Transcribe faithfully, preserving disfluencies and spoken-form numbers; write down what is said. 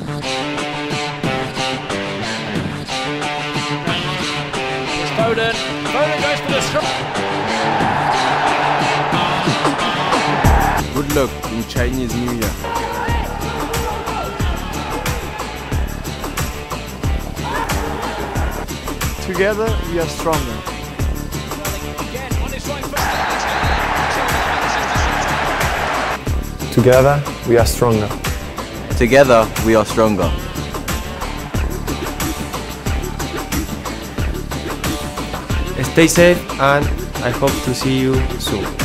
Foden. Foden goes for the strike. Good luck in Chinese New Year. Together we are stronger. Together we are stronger. Together we are stronger. Stay safe and I hope to see you soon.